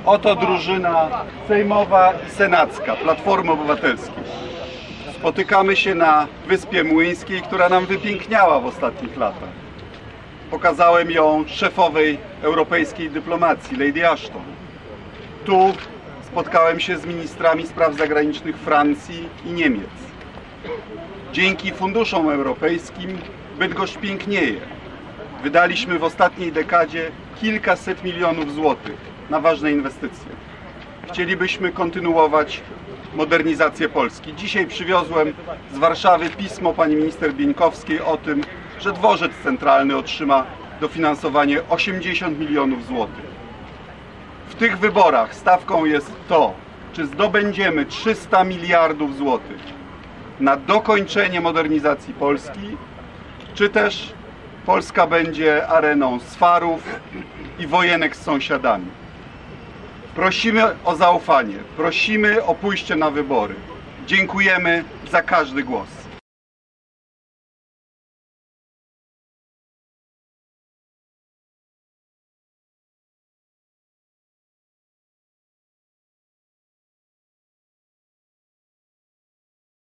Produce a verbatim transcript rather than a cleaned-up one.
Oto drużyna sejmowa i senacka Platformy Obywatelskiej. Spotykamy się na Wyspie Młyńskiej, która nam wypiękniała w ostatnich latach. Pokazałem ją szefowej europejskiej dyplomacji, Lady Ashton. Tu spotkałem się z ministrami spraw zagranicznych Francji i Niemiec. Dzięki funduszom europejskim Bydgoszcz pięknieje. Wydaliśmy w ostatniej dekadzie kilkaset milionów złotych na ważne inwestycje. Chcielibyśmy kontynuować modernizację Polski. Dzisiaj przywiozłem z Warszawy pismo pani minister Bieńkowskiej o tym, że dworzec centralny otrzyma dofinansowanie osiemdziesiąt milionów złotych. W tych wyborach stawką jest to, czy zdobędziemy trzysta miliardów złotych na dokończenie modernizacji Polski, czy też Polska będzie areną swarów i wojenek z sąsiadami. Prosimy o zaufanie, prosimy o pójście na wybory. Dziękujemy za każdy głos.